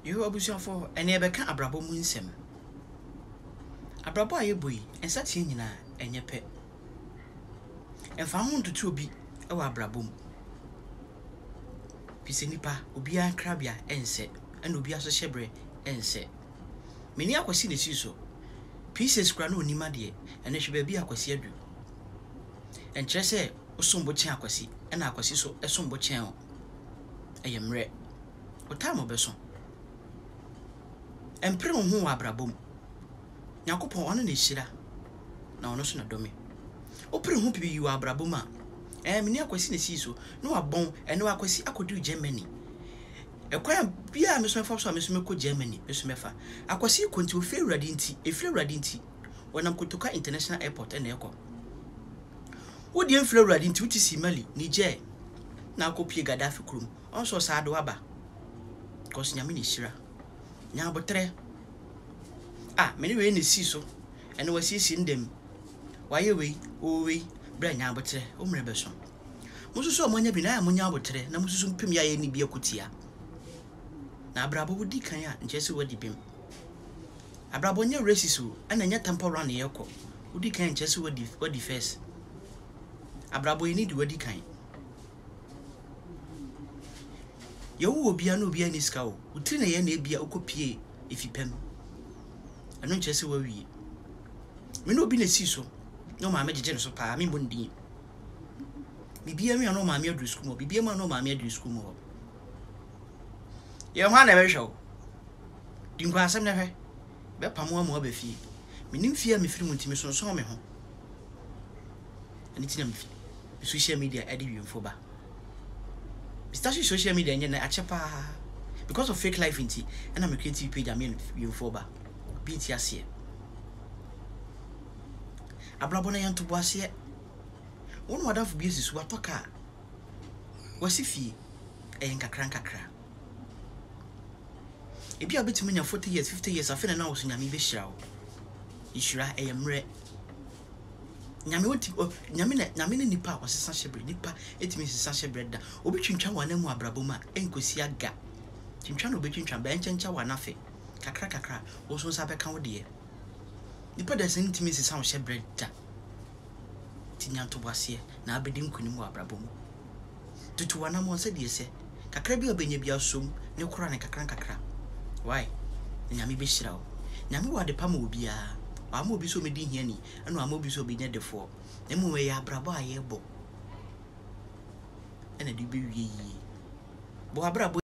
You abusia for and never can abrabo munsem. Abrabo aye boy, and such in and your pet. And found to two be our abrabum. Pisenipa, Ubia crabia, and said, and Ubia so shebre, and said. Many aquasine is so. Pieces grano nima de, and there should be aquasiadu. And Chesse, Osumbo Chaquasi, and Aquasiso, a sombo channel. I am red. What time of Besson? And pray on who abrabum. Yacopo on an ishira. Now, no sooner domi. O pray who be you abrabuma. And many aquasine so, no a bone, and no aquasi I could do Germany. A quite be a Miss Mefa, Miss Meko Germany, Miss Mefa. Aquasi conto fair radinti, a fair radinti, when I'm going to International Airport and Echo. What the inflow radinti, which is Mali, Niger. Now copy Gaddafi Krum, also sad waba. Cause Yamini Shira. Now but tre. Ah, many way in the sea so, and was seeing them. Why away, oh way, brand now but tre, Beson. Musu Monya Bina, Monya but tre, Namusum Pimia any be a cutia. Now Brabo would decaya and Jesse would dip him. A Brabonia races who, and a tamper run the echo, would decay Jesse would the face. A Brabo need would decay. You will be no be any scow, would train a yen be a copy if you pen. I don't just where we no be a seesaw, no mamma generous pa, I mean, Bundi. Be a no mamma do school, be a man no mamma do school. Your man never show. Didn't pass him never. But Pamo more be fee. Meaning fear me film to me so saw me home. And it's them social media editing for ba. Starting social media and a chapa because of fake life in tea, and I'm a creative page. I mean, you for ba. BTS here. Abrabona yan to boss here. One word of business what toka. Was if ye a cranka cra. If you are between your 40 years, 50 years, I feel an house in Yami show. Ishra, I am red. Yamina Nipa was a sasha bread, Nipa, it means sasha bread. Obitchin Chawana more Braboma, and Cosia gap. Chinchano between Chambanch and Chawanafe. Kakra, also Saba County. Nipa doesn't to Mrs. Sasha bread. Tinyan to was here, now bidding Kunimua Brabomo. To one more said, yes, Kakrabia Benabia soon, no chronic a crankakra. Why? Yami Bishrow. Yami what the Pamu will be I will be so many henny, and I will be so be near the four. Then we are Braba, and a debut ye. Boabra.